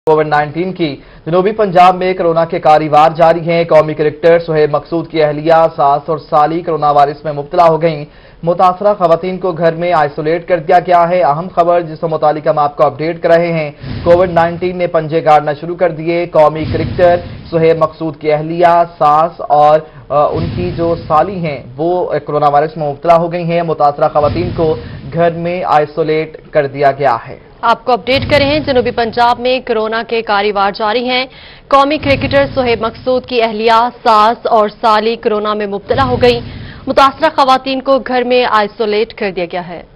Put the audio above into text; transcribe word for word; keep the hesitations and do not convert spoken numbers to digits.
Covid nineteen की जनूबी पंजाब में कोरोना के कारीवार जारी हैं। कौमी क्रिकेटर सुहेब मकसूद की अहलिया सास और साली कोरोना वायरस में मुब्तला हो गईं। मुतासरा खवातीन को घर में आइसोलेट कर दिया गया है। अहम खबर जिससे मुतालिक हम आपको अपडेट कर रहे हैं। कोविड नाइन्टीन ने पंजे गाड़ना शुरू कर दिए। कौमी क्रिकेटर सुहेब मकसूद की अहलिया सास और उनकी जो साली हैं वो कोरोना वायरस में मुब्तला हो गई हैं। मुतासरा खवातीन को घर में आइसोलेट कर दिया गया है। आपको अपडेट करें हैं, जनूबी पंजाब में कोरोना के कारीवार जारी हैं। कौमी क्रिकेटर सुहेब मकसूद की अहलिया सास और साली कोरोना में मुब्तला हो गई। मुतासरा खवातीन को घर में आइसोलेट कर दिया गया है।